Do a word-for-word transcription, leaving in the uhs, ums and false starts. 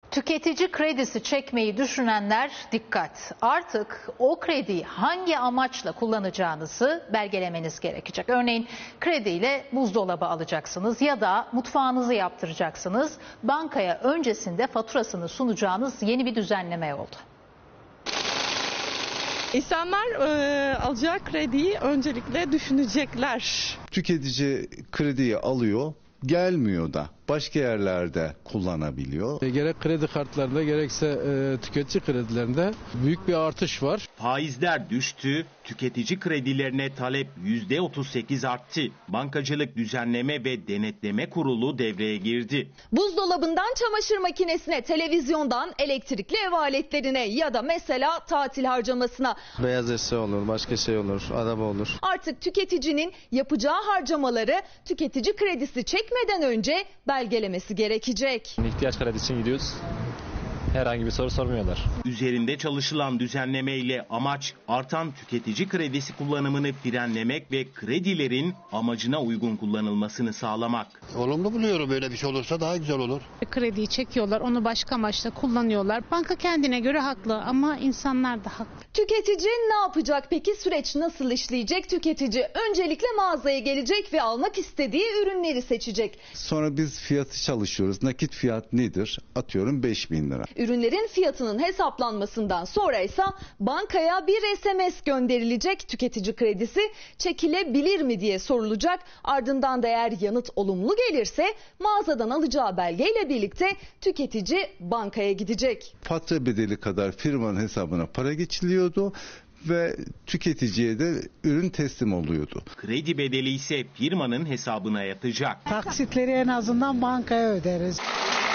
Tüketici kredisi çekmeyi düşünenler dikkat. Artık o krediyi hangi amaçla kullanacağınızı belgelemeniz gerekecek. Örneğin krediyle buzdolabı alacaksınız ya da mutfağınızı yaptıracaksınız. Bankaya öncesinde faturasını sunacağınız yeni bir düzenleme oldu. İnsanlar e, alacağı krediyi öncelikle düşünecekler. Tüketici krediyi alıyor, gelmiyor da başka yerlerde kullanabiliyor. E, gerek kredi kartlarında gerekse e, tüketici kredilerinde büyük bir artış var. Faizler düştü, tüketici kredilerine talep yüzde otuz sekiz arttı. Bankacılık Düzenleme ve Denetleme Kurulu devreye girdi. Buzdolabından çamaşır makinesine, televizyondan elektrikli ev aletlerine ya da mesela tatil harcamasına. Beyaz eşya olur, başka şey olur, araba olur. Artık tüketicinin yapacağı harcamaları tüketici kredisi çekmeden önce belgelemesi gerekecek. İhtiyaç kredisi için gidiyoruz. Herhangi bir soru sormuyorlar. Üzerinde çalışılan düzenlemeyle amaç artan tüketici kredisi kullanımını frenlemek ve kredilerin amacına uygun kullanılmasını sağlamak. Olumlu buluyorum, böyle bir şey olursa daha güzel olur. Krediyi çekiyorlar, onu başka amaçla kullanıyorlar. Banka kendine göre haklı ama insanlar da haklı. Tüketici ne yapacak peki? Süreç nasıl işleyecek? Tüketici öncelikle mağazaya gelecek ve almak istediği ürünleri seçecek. Sonra biz fiyatı çalışıyoruz. Nakit fiyat nedir? Atıyorum beş bin lira. Ürünlerin fiyatının hesaplanmasından sonra ise bankaya bir S M S gönderilecek. Tüketici kredisi çekilebilir mi diye sorulacak. Ardından da eğer yanıt olumlu gelirse mağazadan alacağı belgeyle birlikte tüketici bankaya gidecek. Fatura bedeli kadar firmanın hesabına para geçiliyordu ve tüketiciye de ürün teslim oluyordu. Kredi bedeli ise firmanın hesabına yatacak. Taksitleri en azından bankaya öderiz.